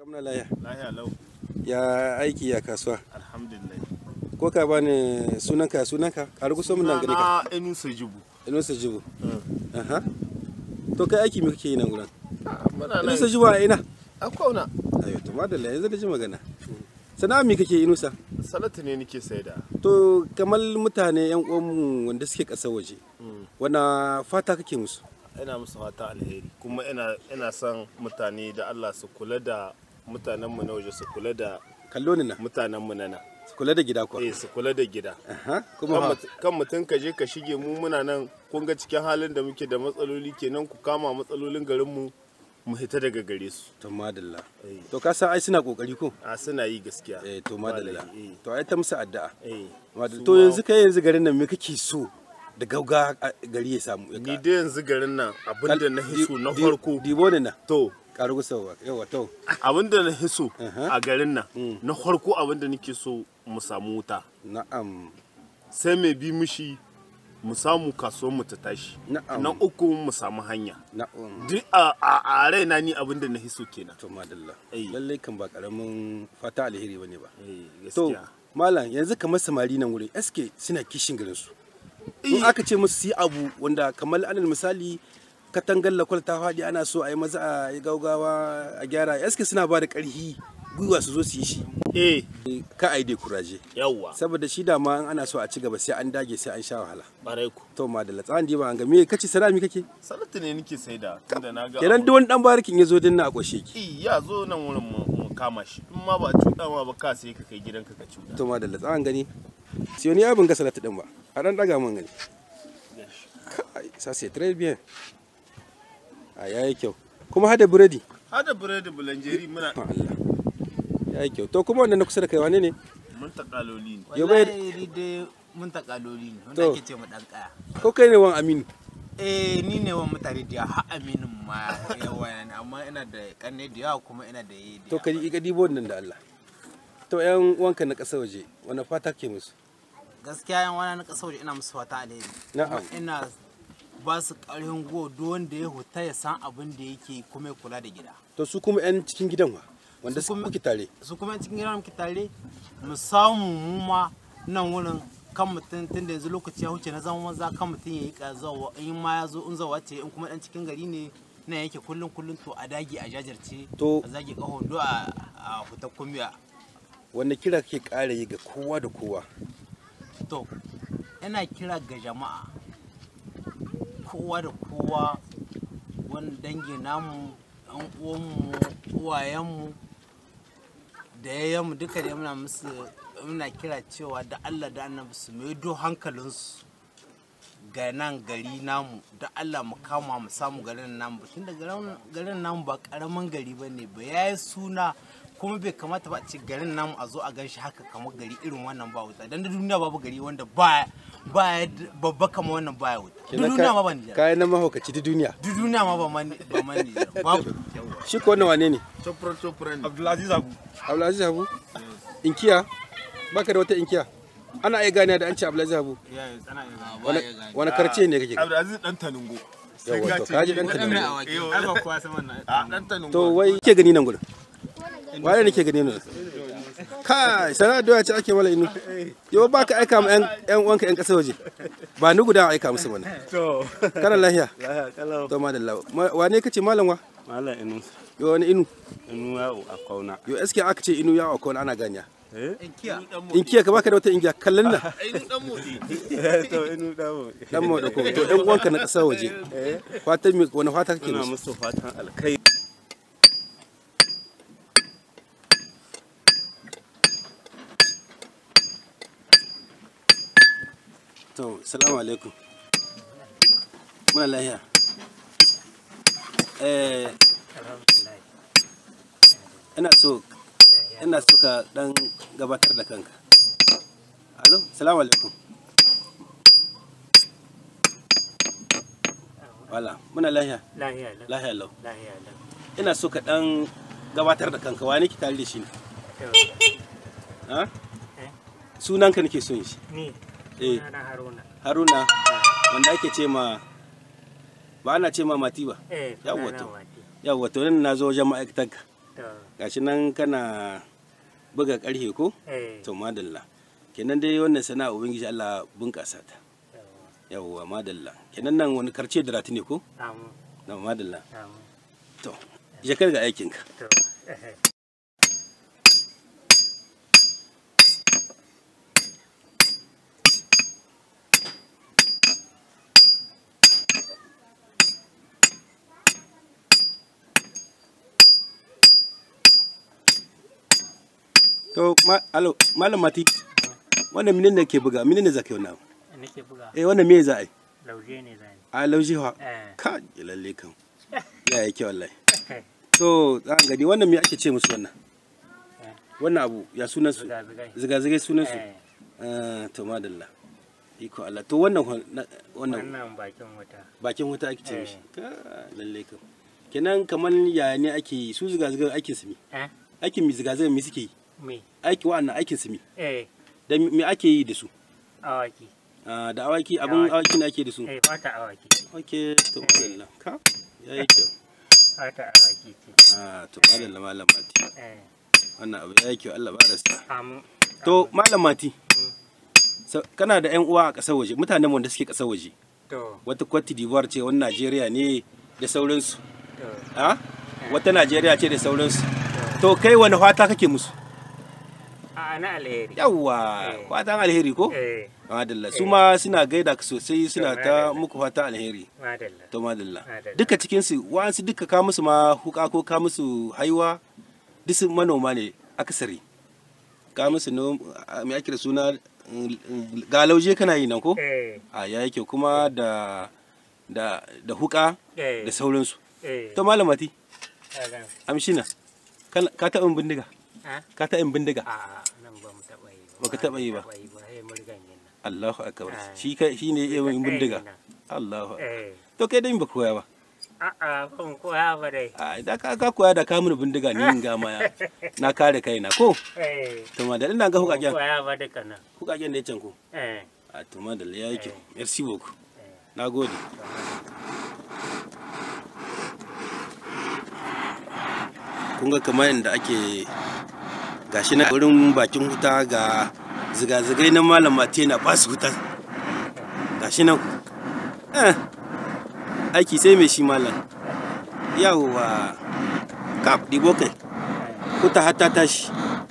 Muna lahiya. Lahiya lau. Ya aiki ya kasuwa. Alhamdulillah. Ko ka bani sunanka a rugusa mun nan gare ka. Na Enusa Jibu. Enusa Jibu. Aha. To kai aiki me kake yi nan gurin? Muna nan. Enusa Jibu a ina? A kauna. Ayo to madalla yanzu da ji magana. Sana'a me kake Enusa? Salatu ne nake saida. To kamar mutane yan uwanmu wanda suke ƙasar waje. Wana fata kake musu? Ina musu fata alheri kuma ina son mutane da Allah su kula da mutanenmu na waje, su kula da kallo ni na mutanenmu na nan. Su kula da gida kuwa. Su kula da gida. Kuma kan mutum ka je ka shige mu muna nan kun ga cikin halin da muke da matsaloli kenan ku kama matsalolin garinmu mu hita daga gare su. To madalla. To ka san ai suna kokari ko? A suna yi gaskiya. To madalla. To ai ta musu addu'a. Madalla. To yanzu garin nan me kake so da gauga gari ya samu? Ni dai yanzu garin nan abinda na hiso na farko. Dibo ne na. To. Karugu sauwa. Yawa to. Abinda na hiso a garin nan na farko abinda nake so mu samu wuta. Na'am. Sai mai bi mishi mu samu kasuwar mu ta tashi. Na uku mu samu hanya. Duk a raina ni abinda na hiso kenan. To madalla. Lallai kan ba karamin fata alheri bane ba. To malam yanzu kamar samari nan wurin SK suna kishin garin su. In aka ce musu yi abu wanda kamar alal misali katangar lakwal ta faɗi ana so a yi maza a yi gaugawa a gyara SK suna ba da ƙarfi gwiwa su zo su yi shi. Ka ai dai kuraje. Yawwa. Saboda shi da ma ana so a ci gaba sai an dage sai an sha wahala. Barai ku. To madalla tsan diba an ga me kace sana'a mi kake? Salatu ne nake saida tunda na ga. Kenan duk wani dan barikin yazo din na a koshe ki. Ya zo nan wurin mu kama shi. In ma ba cuɗa ma ba ka sai ka kai gidanka ka cuɗa. To madalla tsan gani. Siyo ni abin ga Salatu din ba. A dan daga mun gani. Ça c'est très bien. Yayi kyau. Kuma hada buredi. Hada buredi bulanjeri muna. Allah. Yayi kyau. To kuma wannan na kusa da kai wane ne? Mun takaloli ne. Wallahi dai mun takaloli ne. Wanda ake ce mu dan kaya. Ko kai ne wan Aminu? Ni ne wan mutare da ha Aminu ma yawa ne amma ina da kanne da yawa kuma ina da yi. To ka dibo nan da Allah. To yan wanka na ƙasa waje wani fata ke musu? Gaskiya yan wana na ƙasa waje ina musu fata alheri. Na'am. Ina ba su ƙarfin go duk wanda ya huta ya san abin da yake kuma ya kula da gida. To su kuma yan cikin gidan wa wanda su kuke tare? Su kuma yan cikin gidan muke tare mu samu mu ma nan wurin kan mutum tun da yanzu lokaci ya huce na zama maza kan mutum ya yi ƙazawa in ma ya zo in zawa ce in kuma ɗan cikin gari ne na yake kullum to a dage a jajarce a zage ƙaho do a hutar kumbiya. Wanda kira ke ƙara yi ga kowa da kowa? To ina kira ga jama'a kowa da kowa wani dangi namu ɗan uwanmu uwayenmu da yayyanmu duka da muna kira cewa da Allah da annabi su maido hankalinsu ga nan gari namu da Allah mu kama mu samu garin namu tunda garin namu ba karamin gari bane ba yayi suna kuma bai kamata ba a ce garin namu a zo a ganshi haka kamar gari irin wannan ba wuta dan da duniya babu gari wanda ba babba kamar wannan ba wuta duniya ma ban kai na mahaukaci da duniya ma ba mani babu shi ko wannan wane ne chopran Abdulaziz Habu inkiya baka da wata inkiya ana iya gane da an ce Abdulaziz Habu wani karce ne kake Abdulaziz dan Tanungo yawa to kaji dan Tanungo to wai ke gani nan gurin waye nake gani nan kai sana doya ce ake mala inu yau baka aika ma yan uwanka yan kasa waje ba ni guda aika musu mana to kana lahiya kalau to madalla wane kace malam wa malam inu yo wani inu ya a kauna yo eske aka ce inu ya a kauna ana ganiya inkiya ka baka da wata inkiya kallon nan inu dan modi to inu dan modi ko to yan uwanka na kasa waje fatan mi wani fata kake musu fatan alkai to salamu alaikum muna lahiya ina so ka dan gabatar da kanka. Alo, salamu alaikum. Wala, muna lahiya. Lahiya lau. Ina so ka dan gabatar da kanka, wani ki tare da shi ne? Ha? Sunanka nake son shi. Ni. Haruna. Haruna. Wanda ake ce ma ba ana ce ma Mati ba. Yawwa to. Yawwa to nan na zo wajen ma'aikatanka. gashi nan kana buga karhe ko to madalla kenan dai wannan sana'a ubangiji Allah bunƙasa ta yawwa madalla kenan nan wani karce da rati ne ko na madalla to je kar ga aikin ka to malam mati wannan minin ne ke buga minin ne zaka yi wannan nake buga wannan me za a yi lauje ne zai a lauje ha ka lalle kan ya yake wallahi to zan gani wannan me ake ce musu wannan abu ya sunan su zigazigai sunan su to madalla iko Allah to wannan bakin wuta ake ce mishi ka lalle kan kenan kaman ya ne ake su zigazigai ake su mi aikin mi zigazigai mi suke yi aiki wa'annan aikin su mi da me ake yi da su awaki da awaki abun awaki ne ake da su fata awaki okay to Allah ka yayi kyau fata awaki ce to Allah malam mati wannan abu yayi kyau Allah ba da sa to malam mati kana da ƴan uwa a ƙasar waje mutanen wanda suke ƙasar waje wata Cote d'Ivoire ce wani Najeriya ne da sauransu wata Najeriya ce da sauransu to kai wani fata kake musu na alheri yawwa fatan alheri ko madalla su ma suna gaida ka sosai suna ta muku fatan alheri to madalla duka cikin su wa'ansu duka ka musu ma huka ko ka musu haiwa duk manoma ne akasari ka musu me ake da suna galauje kana yi nan ko ya yake kuma da huka da sauransu to malamati amshina ka taɓa yin bindiga ka taɓa yin bindiga baka taɓa yi ba Allahu akbar shi ne yin bindiga Allahu to kai dai ba koya ba ban koya ba dai da ka koya da ka mun bindiga ni in ga ma na kare kaina ko to ma da ina ga hukaken koya ba duka nan hukaken da yacen ko to ma da yayi kyau merci beaucoup nagode kun ga kamar yadda ake gashi na wurin bakin wuta ga zigazigai na malam mati na basu wuta gashi nan aiki sai mai shi malam yawwa kap dibo kai kuta hata tashi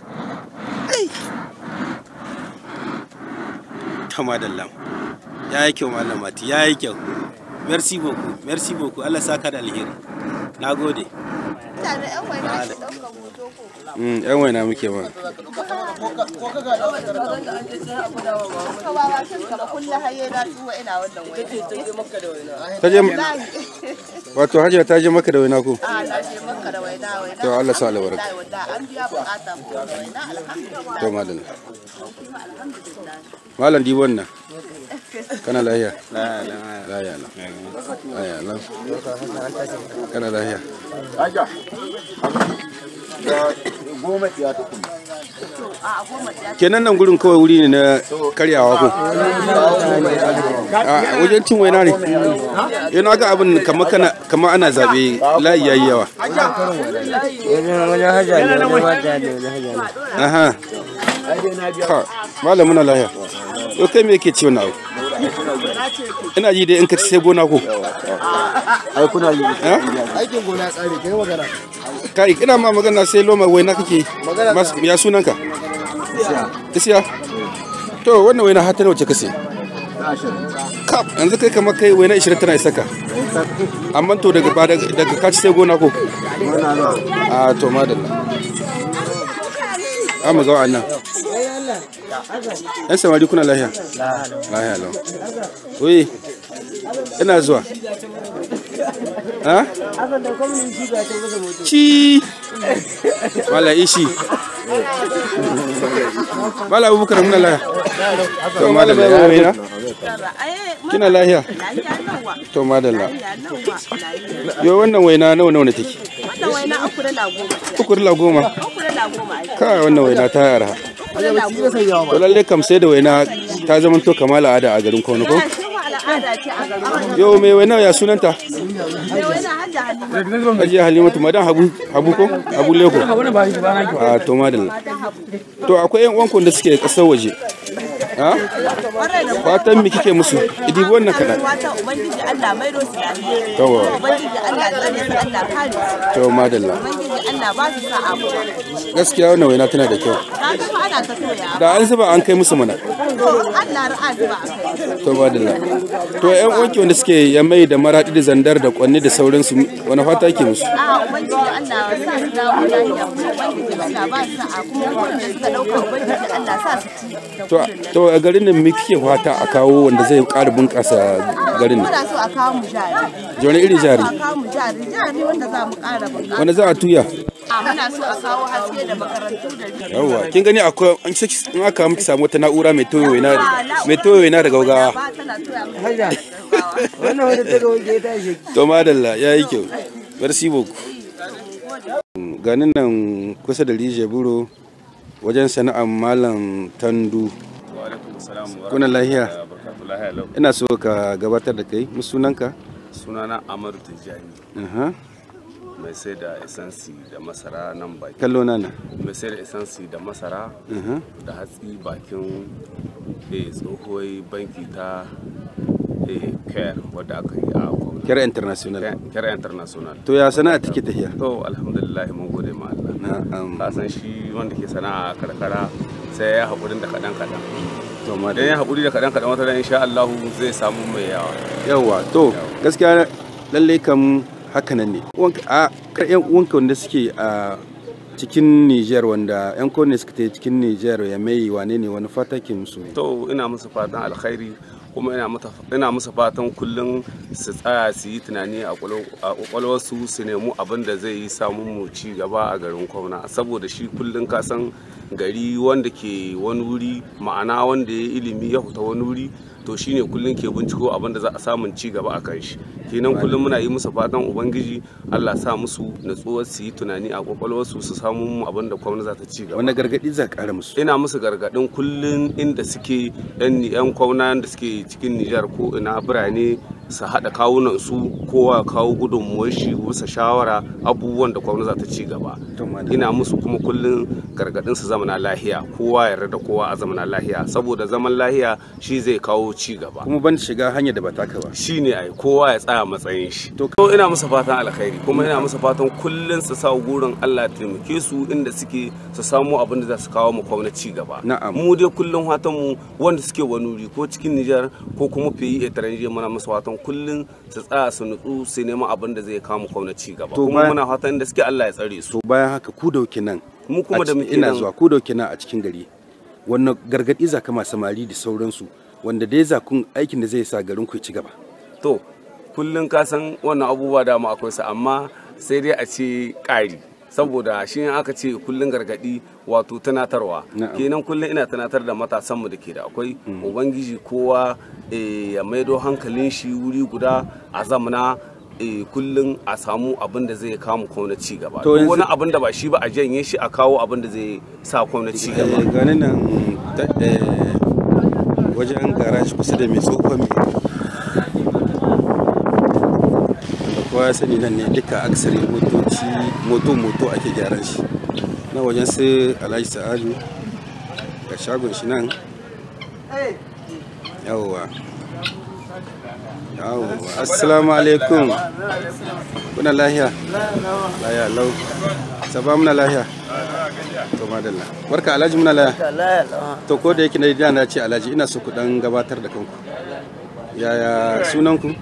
kama da lam ya yi kyau malam mati ya yi kyau merci beaucoup Allah saka da alheri nagode yan waina muke ma wato hajiya ta je maka da waina ko to Allah sa albarka to malam malam di wannan kana lahiya lahiya kana lahiya kenan nan gurin kawai wuri ne na karyawa ko wajen cin waina ne yana ga abin kama ana zabe layi yayi yawa aha malam muna lahiya to kai me yake ciwon abu ina ji dai in ka ci sai gona ko ai kuna yi aikin gona tsare kai magana kai ina ma magana sai loma waina kake ya sunanka isiya to wannan waina har ta wace kase kap yanzu kai kamar kai waina 20 tana isaka amma to daga ka ci sai gona ko to madalla amma ga wannan yan samari kuna lahiya lahiya lau oye ina zuwa ci wala ishi wala abubakar muna lahiya to madalla ya waina kina lahiya to madalla yo wannan waina nawa ne take wannan waina 3 da 10 kai wannan waina ta yara to lalle kam sai da waina ta zama to kamala ada a garin Kono ko yo me waina ya sunanta Hajiya Halimatu madan Habu ko Habu Leko a to madalla to akwai yan uwanku da suke kasar waje ha fatan mi kike musu idi wannan kada fatan ubangiji Allah maido su lafiya to ubangiji Allah tsare su Allah kare su to madalla ubangiji Allah ba su sa'a mu gaskiya wannan waina tana da kyau ana ta toya da an zuba an kai musu mana to Allah ra'a zuba akai to madalla to yan uwanki wanda suke yamai da maradi da zandar da kwanni da sauransu wani fata yake musu a ubangiji Allah sa su dawo lafiya ubangiji Allah ba su sa'a kuma wanda suka dauka ubangiji Allah sa su ci to a garin nan me kike fata a kawo wanda zai ƙara bunƙasa garin nan muna so a kawo mu jari wani iri jari a kawo mu jari wanda za mu ƙara bunƙasa wanda za a tuya muna so a kawo haske da makarantu da yawa kin gani akwai in aka miki samu wata na'ura mai toyo yana da gaugawa to madalla yayi kyau merci beaucoup ganin nan kusa da Rije Buro wajen sana'ar Malam Tandu kuna lahiya ina so ka gabatar da kai sunanka sunana Amadu Tijjani mai sai da esansi da masara nan baki kallo nana mai sai da esansi da masara da hatsi bakin tsohuwar banki ta care wadda aka yi a Care International to ya sana'a take tafiya to alhamdulillah mun gode ma Allah ka san shi wanda ke sana'a karkara sai ya haƙurin da kaɗan to ma da ya haƙuri da kaɗan wata ran insha Allah zai samu mai yawa to gaskiya lalle kam haka nan ne a yan uwanka wanda suke a cikin Niger wanda yan kone suka ta cikin Niger ya mai wane ne wani fata ke musu to ina musu fatan alkhairi kuma ina musu fatan kullum su tsaya su yi tunani a kwakwalwarsu su nemi abin da zai yi samun mu ci gaba a garin Kwamna saboda shi kullum ka san gari wanda ke wani wuri ma'ana wanda ya ilimi ya fita wani wuri to shine kullum ke binciko abin da za a samun ci gaba a kan shi kenan kullum muna yi musu fatan ubangiji Allah sa musu natsuwar su yi tunani a kwakwalwarsu su samu mu abin da Kwamna za ta ci gaba wani gargadi za ka kara musu ina musu gargadin kullum inda suke yan Kwamna da suke cikin Nijar ko ina birane su haɗa kawunan su kowa kawo gudunmuwar shi bisa shawara abubuwan da Kwamna za ta ci gaba ina musu kuma kullum gargadin su zamana lahiya kowa yarda da kowa a zamana lahiya saboda zaman lahiya shi zai kawo ci gaba kuma ban shiga hanyar da ba taka ba shine ai kowa ya tsaya matsayin shi to ina musu fatan alkhairi kuma ina musu fatan kullun su sa gurin Allah ya taimake su inda suke su samu abin da za su kawo mu Kwamna ci gaba mu dai kullun fatan mu wanda suke wani wuri ko cikin Nijar ko kuma fiye etranje muna musu fatan kullun su tsaya su nutsu su nema abin da zai kawo mu Kwamna ci gaba kuma muna fatan inda suke Allah ya tsare su to bayan haka ku dauke nan mu kuma da muke ina zuwa ku dauke nan a cikin gari wannan gargadi za kama samari da sauransu wanda dai za kun aikin da zai sa garin ku ci gaba to kullun ka san wannan abubuwa da mu akwai su amma sai dai a ce ƙari saboda shi aka ce kullun gargadi wato tunatarwa kenan kullun ina tunatar da matasan mu da ke da akwai ubangiji kowa ya maido hankalin shi wuri guda a zamana kullum a samu abin da zai kawo Kwamna ci gaba to wani abin da ba shi ba a janye shi a kawo abin da zai sa Kwamna ci gaba gani nan wajen garage kusa da mai tsohon mai kowa ya sani nan ne duka aksari moto ake gyaran shi na wajen sai Alhaji Sa'adu ga shagon shi nan yawwa assalamu alaikum kuna lahiya lahiya lau saba muna lahiya to madalla barka Alhaji muna lahiya to ko da yake na ce Alhaji ina so ku dan gabatar da kanku yaya sunan ku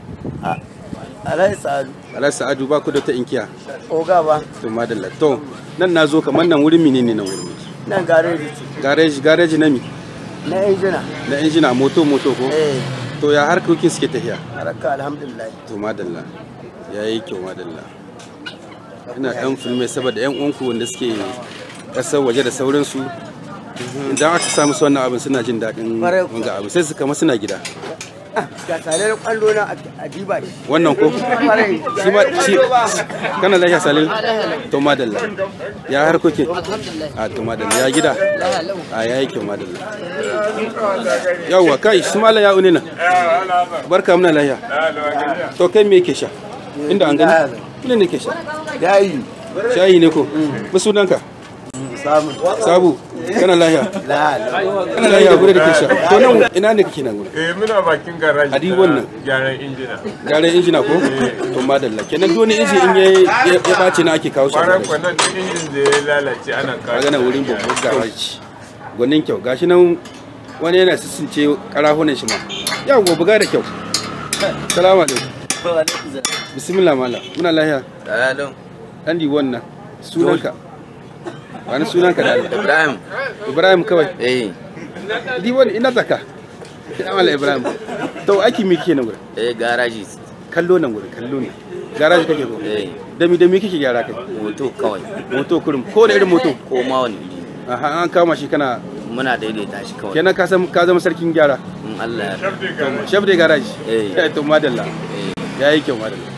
Alhaji Sa'adu ba ku da ta inkiya oga ba to madalla to nan nazo kamar nan wurin menene nan wurin nan gareji na mi na injina moto ko to ya harkokin suke tafiya haraka alhamdulillah to madalla yayi kyau madalla ina dan filme saboda yan uwanku wanda suke kasar waje da sauransu idan aka samu su wannan abin suna jin daɗin wanga abin sai su kama suna gida ga salar kwallo na adiba wannan ko shi kana lafiya salil to madalla ya harkokin a to madalla ya gida a yayi kyau madalla yawa kai su mala ya unina barka muna lafiya to kai me yake sha inda an gani ne ke sha Yayi. shayi ne ko mu sunanka Sabu kana lahiya kana lahiya gure da ke sha to nan ina ne kake nan gure muna bakin garaji adi wannan gyaran injina ko to madalla kenan dole inji in ya bace na ake kawo shi wannan injin da ya lalace ana kawo ga nan wurin babban garaji gwanin kyau gashi nan wani yana sissince karahunan shi ma yau gobe ga da kyau salamu alaikum bismillah malam muna lahiya dan di wannan sunanka wani sunanka da Allah Ibrahim kawai di wani ina zaka amala Ibrahim to aiki me kike nan gurin garaji kallo nan gurin kallo ne garaji kake ko da me kike gyara kai moto kawai moto kurum ko da irin moto ko ma wani iri aha an kama shi kana muna daidaita shi kawai kenan ka zama sarkin gyara in Allah ya chef de garage to madalla yayi kyau madalla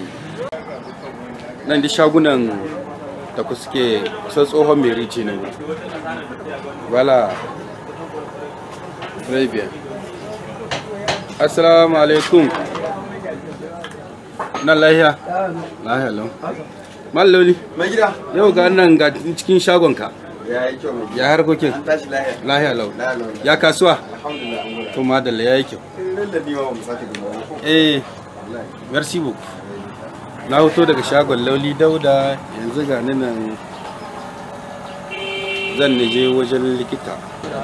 nan da shagunan da ku suke kusan tsohon mai rici ne wala rabia assalamu alaikum nan lahiya lau malloli yau ga nan ga cikin shagonka ya harkokin lahiya lau ya kasuwa to madalla ya yi kyau merci beaucoup na hoto daga shagon lauli dauda yanzu ga nan zan je wajen likita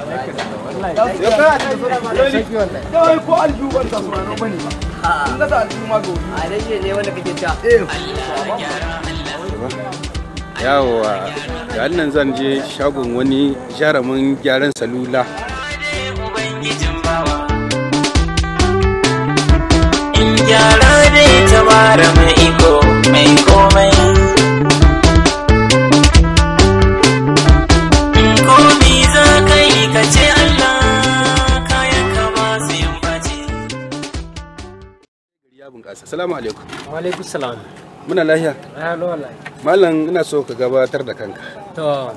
yawa ga nan zan je shagon wani jarumin gyaran salula gyara dai tabara mai iko mai komai komi za ka yi ka ce Allah kayan ka ba su yin face ya bunƙasa. Assalamu alaikum. Wa alaikum salam. Muna lahiya? Wallahi. Mallam ina so ka gabatar da kanka. To.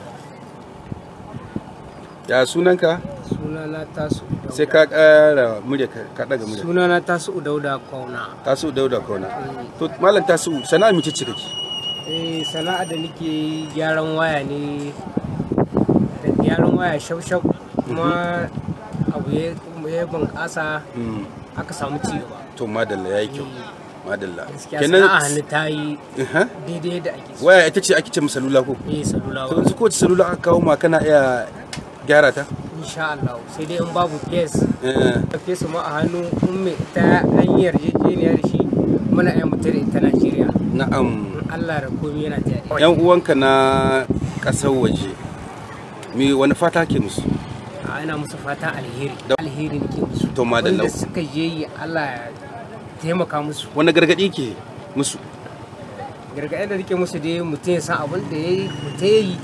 Ya sunanka? Sunana Tasu. Sai ka ƙara murya ka daga murya. Sunana Tasu Dauda Kauna. Tasu Dauda Kauna. To Mallam Tasu sana'a mace ce kake? Sana'a da nake gyaran waya ne. Da gyaran waya shaushau kuma abu ya bunƙasa aka samu ci gaba. To madalla yayi kyau. Madalla. Kenan a hannu ta yi daidai da ake so. Waya ita ce ake ce salula ko? Salula. To yanzu kowace salula aka kawo ma kana iya gyara ta? Insha Allah sai dai in babu kes. Kes ma a hannu umme ta hanyar yarjejeniya da shi muna yin mutar ta Najeriya. Na'am. Allah da komai yana ta. Yan uwanka na ƙasar waje me wani fata ke musu? Ina musu fata alheri. Alheri nake musu. To madalla. Wanda suka je yi Allah ya taimaka musu. Wani gargaɗi ke musu? Gargaɗi da nake musu dai mutum ya san abin da ya yi mutum ya yi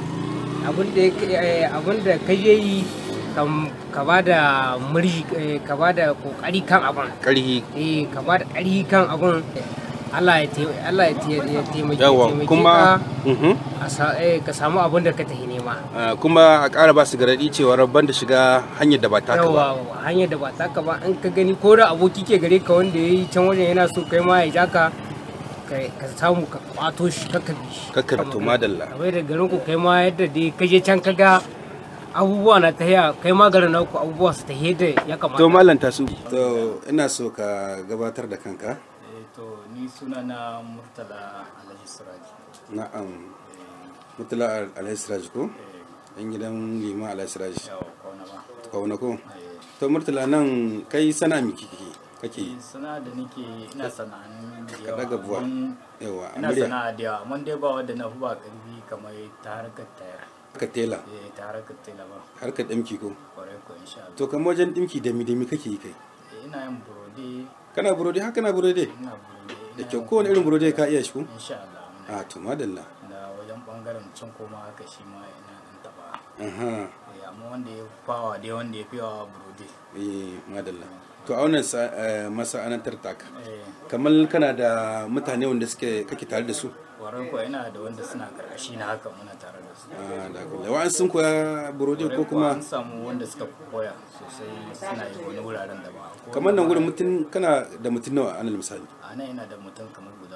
abin da ka je yi ka ba da murji ka ba da kokari kan abin. Ƙarhi. Ka ba da ƙarhi kan abin. Allah ya taimake kuma ka samu abin da ka tafi nema. Kuma a ƙara ba su gargaɗi cewa rabban da shiga hanyar da ba taka ba. Hanyar da ba taka ba in ka gani ko da aboki ke gare ka wanda ya yi can wajen yana so kai ma ya ja ka samu ka kwato shi ka kabi shi. Ka kabi to madalla. Abai da garin ku kai ma yadda dai ka je can ka ga abubuwa na tahiya kai ma garin na ku abubuwa su tahiya da ya kamata. To Mallam Tasu. To ina so ka gabatar da kanka. To ni sunana Murtala Alhaji Siraji. Na'am. Murtala Alhaji Siraji ko? Ɗan gidan Lima Alhaji Siraji. Kauna ko? To Murtala nan kai sana'a miki kake yi? Sana'a da nake ina sana'an da yawa. Ka daga buwa. Yawa. Ina sana'a da yawa amma dai ba wanda na fi ba ƙarfi kamar ta harkar tayar. Harkar tela? Ta harkar tela ba. Harkar ɗinki ko? Kwarai ko insha Allah. To kamar wajen ɗinki da mi kake yi kai? Ina yin burodi. Kana burodi haka na burodi? Ina burodi. Da kyau kowane irin burodi ka iya shi ko? Insha Allah. To madalla. Da wajen bangaren cin koma haka shi ma ina ɗan taɓa. Amma wanda ya fawa dai wanda ya fi yawa burodi. Madalla. To a wannan masana'antar taka kamar kana da mutane wanda kake tare da su? Warai ko ina da wanda suna karkashi na haka muna tare da su. Da kullum wa'an sun koya burodi ko kuma? An samu wanda suka koya sosai suna yi wani wuraren da ba. Kamar nan wurin mutum kana da mutum nawa alal misali? A nan ina da mutum kamar guda 3.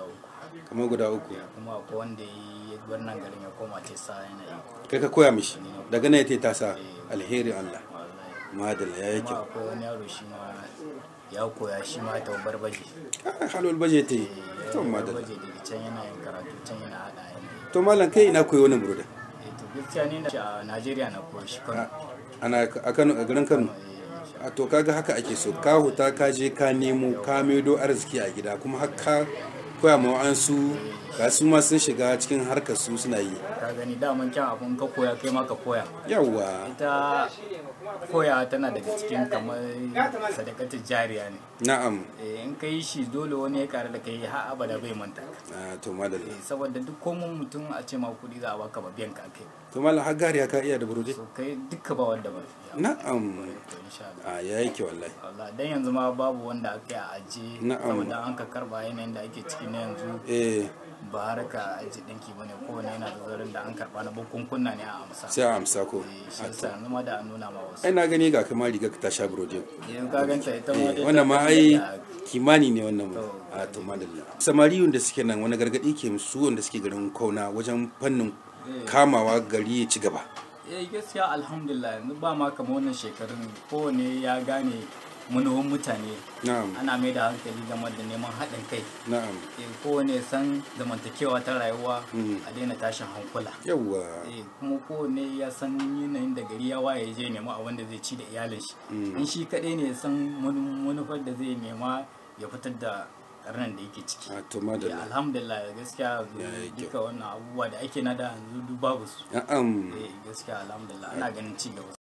kamar guda uku. Kuma akwai wanda yi wannan garin ya koma tesa yana yi. Kai ka koya mishi daga nan ya tasa alheri Allah. Madalla ya yi kyau. Akwai wani yaro shi ma ya koya shi ma ta barbaje. Halol baje ta yi. To madalla. Barbaje daga can yana yin karatu can yana hada yana. To malam kai ina koyi wannan burodin. To gaskiya ne a Najeriya na koyi shi Kano. Ana a Kano a garin Kano. A to kaga haka ake so ka huta ka je ka nemo ka maido arziki a gida kuma haka koya ma wa'ansu ga su ma sun shiga cikin harkar su suna yi. Ka gani daman kyan abun ka koya kai ma ka koya. Yawwa. Ita koya tana daga cikin kamar sadakatar jariya ne. Na'am. In ka yi shi dole wani ya kare da kai har abada bai manta. To madalla. Saboda duk komun mutum a ce ma kuɗi za a baka ba biyan ka kai. To malam har gariya ka iya da burodi? So kai duka ba wanda ba. Na'am. Ya yake wallahi. Wallahi dan yanzu ma babu wanda aka yi a ajiye. Saboda an ka karba yanayin da ake ciki na yanzu. Ba harka aji ɗinki bane kowane yana da zarin da an karba na bukunkunna ne a amsa. Sai a amsa ko. Shi yasa yanzu ma da an nuna ma wasu. Ai na gani ga kamar riga ka ta sha burodi. Ka ganta ita ma dai. Wannan ma ai kimani ne wannan mu. A to madalla. Samariyun da suke nan wani gargadi ke musu wanda suke garin Kauna wajen fannin kamawa gari ya ci gaba. Gaskiya alhamdulillah yanzu ba ma kamar wannan shekarun kowane ya gane manufan mutane. Ana mai da hankali game da neman haɗin kai. Kowane san zamantakewa ta rayuwa a daina tashin hankula. Yawwa. Kuma kowane ya san yanayin da gari ya waye je nema abin da zai ci da iyalin shi. In shi kaɗai ne san manufar da zai nema ya fitar da karnan da yake ciki. Alhamdulillah gaskiya duka wannan abubuwa da ake na da yanzu babu su. Gaskiya alhamdulillah ana ganin ci gaba.